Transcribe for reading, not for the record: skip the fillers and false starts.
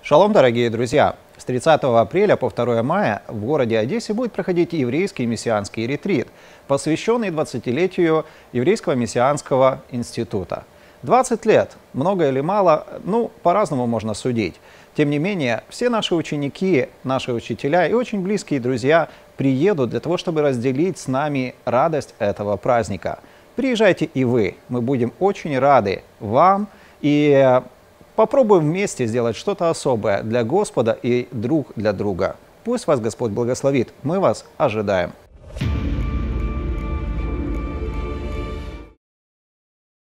Шалом, дорогие друзья! С 30 апреля по 2 мая в городе Одессе будет проходить еврейский мессианский ретрит, посвященный 20-летию Еврейского мессианского института. 20 лет, много или мало, по-разному можно судить. Тем не менее, все наши ученики, наши учителя и очень близкие друзья приедут для того, чтобы разделить с нами радость этого праздника. Приезжайте и вы, мы будем очень рады вам и попробуем вместе сделать что-то особое для Господа и друг для друга. Пусть вас Господь благословит, мы вас ожидаем.